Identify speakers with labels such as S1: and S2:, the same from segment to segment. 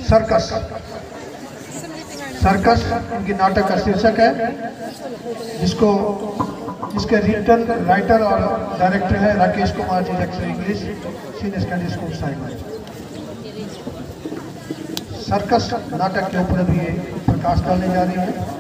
S1: Circus. Circus इनकी नाटक का शीर्षक है, जिसके राइटर और डायरेक्टर है Rakesh Kumar ji, lecture English, senior secondary school science. Circus नाटक के ऊपर भी प्रकाश डालने जा रही है।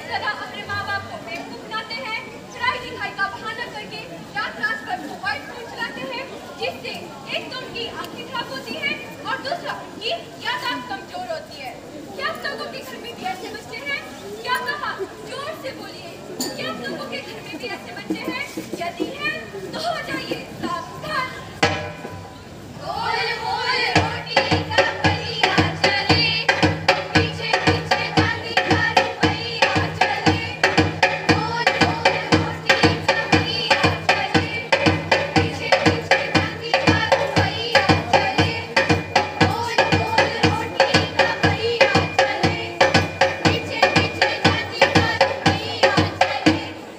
S2: इस तरह अपने माँ बाप को बेवकूफ बनाते हैं, पढ़ाई लिखाई का बहाना करके रात रात भर मोबाइल फोन चलाते हैं, जिससे एक तो उनकी आंखें खराब होती है और दूसरा उनकी याददाश्त कमजोर होती है। क्या आप लोगों के घर में भी ऐसे बच्चे हैं? क्या कहा? जोर से बोलिए। क्या आप लोगों के घर में भी ऐसे बच्चे हैं? यदि है तो हो जाइए सावधान। गोल गोल रोटी का पहिया चले, पीछे पीछे गांधी का रुपया चले। गोल गोल रोटी का पहिया चले, पीछे पीछे गांधी का रुपया चले। गोल गोल रोटी का पहिया चले, पीछे पीछे गांधी का रुपया चले।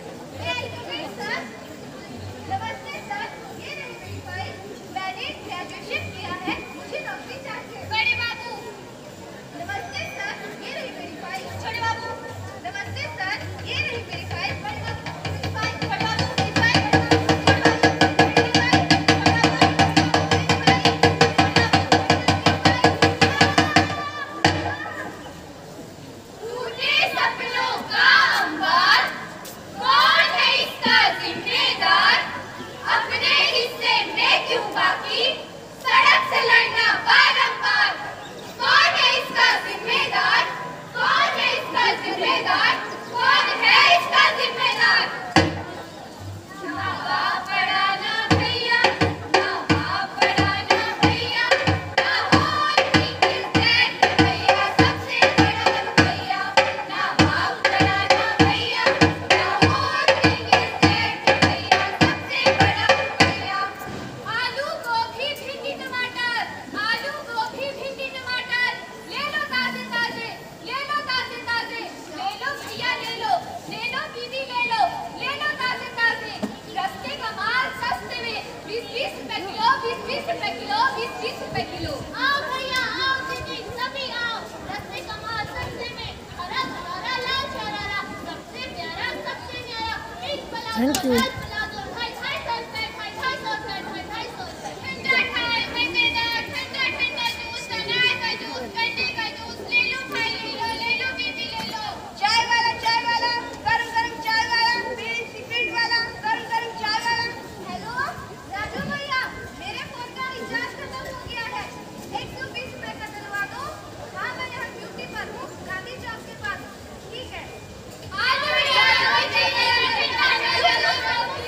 S2: नमस्ते सर, ये रही मेरी फाइल। मैंने ग्रेजुएशन किया है, मुझे नौकरी चाहिए। बड़े बाबू। नमस्ते सर, ये रही मेरी फाइल। छोटे बाबू। नमस्ते सर, ये रही मेरी फाइल। बड़े बाबू मेरी फाइल। बड़े बाबू मेरी फाइल। छोटे बाबू मेरी फाइल। बड़े बाबू मेरी फाइल। टूटे सपनों का अंबार, कौन है इसका जिम्मेदार? अपने हिस्से में क्यों बाकी, सड़क से लड़ना बारंबार। कौन है इसका जिम्मेदार? कौन है इसका जिम्मेदार? कौन है इसका जिम्मेदार? ना बाप बड़ा ना भैया, ना बाप बड़ा ना भैया, ना होल इंग्लिश भैया सबसे बड़ा रुपया। ना बाप बड़ा ना भैया, ना होल इंग्लिश भैया सबसे बड़ा रुपया। आलू गोभी भिंडी टमाटर, आलू गोभी भिंडी टमाटर, ले लो ताजे ताजे, ले लो ताजे ताजे, ले लो भैया ले लो बीबी ले लो ताजे ताजे। रस्ते का माल सस्ते में 20-20 रुपए किलो, 20-20 रुपए किलो, 20-20 रुपए किलो। आओ भैया आओ दीदी सभी आओ, रस्ते का माल सस्ते में, हरा भरा लाल शरारा, सबसे प्यारा सबसे न्यारा। एक पला दो,
S3: Thank you.
S2: दस पला दो, 250 रुपए, 250 रुपए, 250 रुपए। ठंडा खाए मजेदार, ठंडा ठंडा जूस, अनार का जूस, गन्ने का जूस, ले लो भाई ले लो बीबी ले लो। चाय वाला गरम गरम चाय वाला, मेरी सिगरेट वाला गरम गरम चाय वाला। हेलो राजू भैया, मेरे फोन का रिचार्ज खत्म हो गया है, 120 रुपए का डलवा दो। हाँ मैं यहाँ ड्यूटी पर हूँ, गांधी चौक के पास। ठीक है।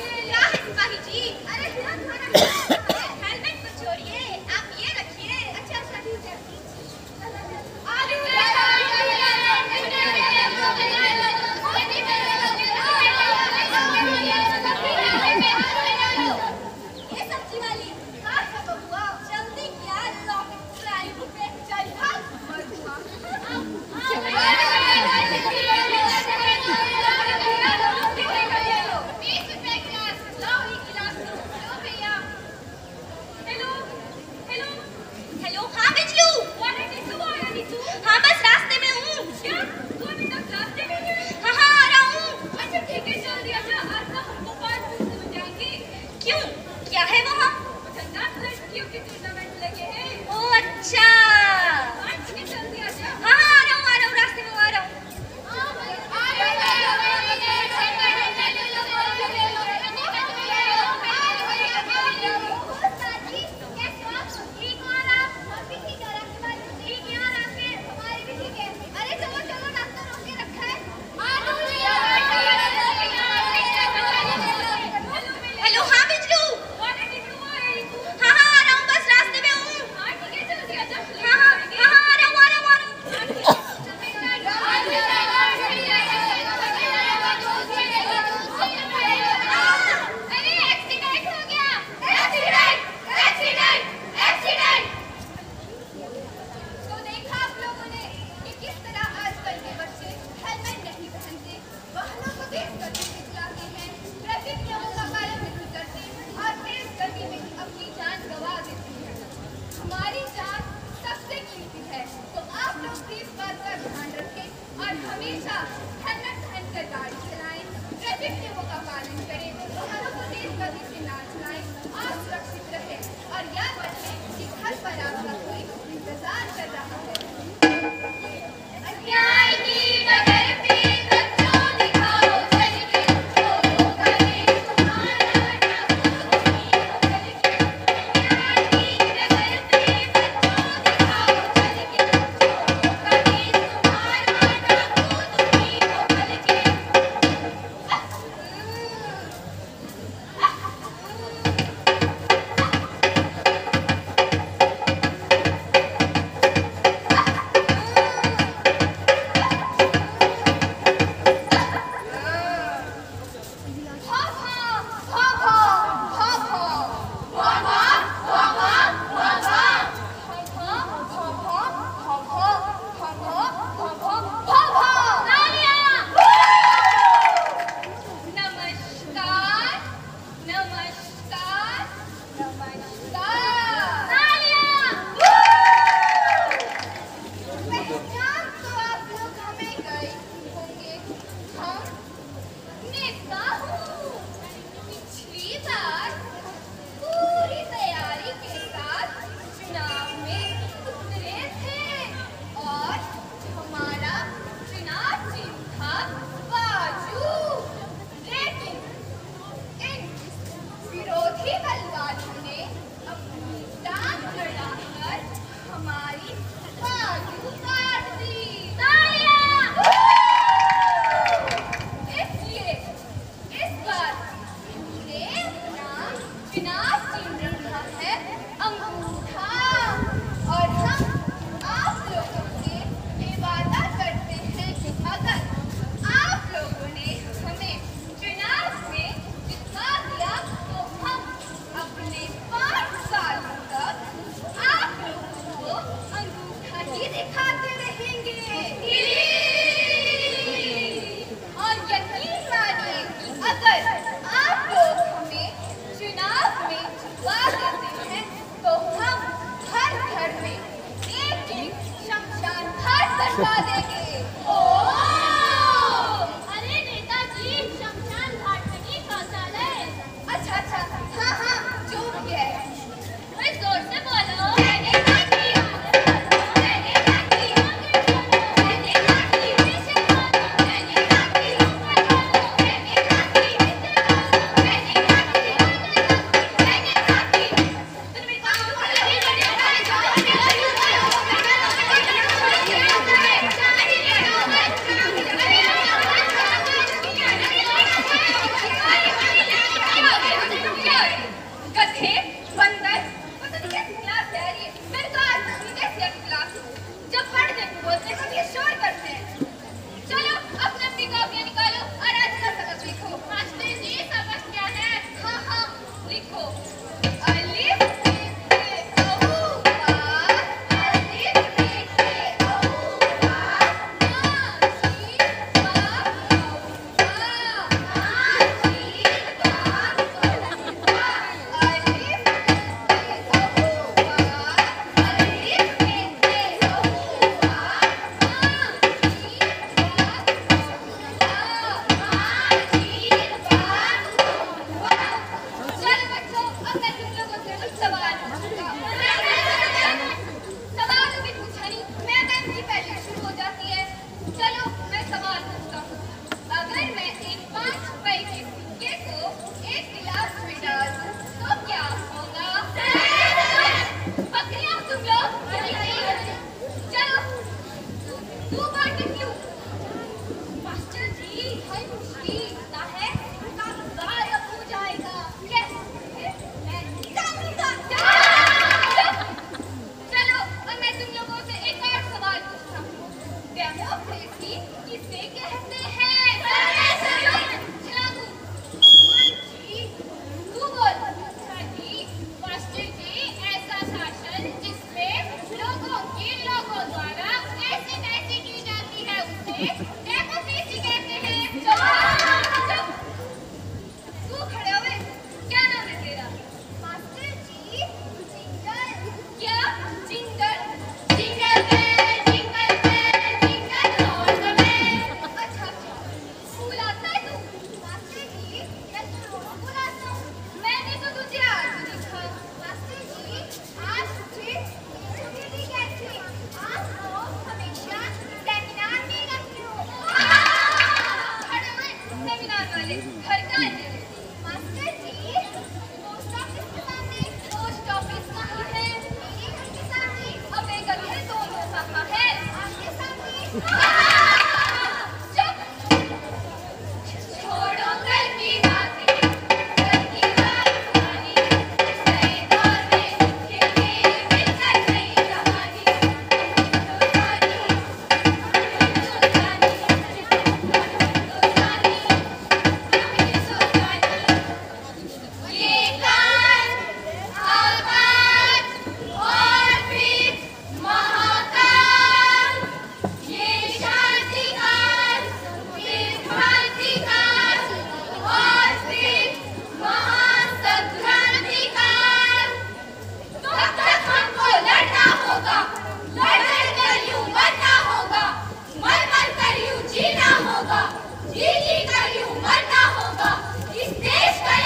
S2: जी कर यूं मरना होगा, इस देश का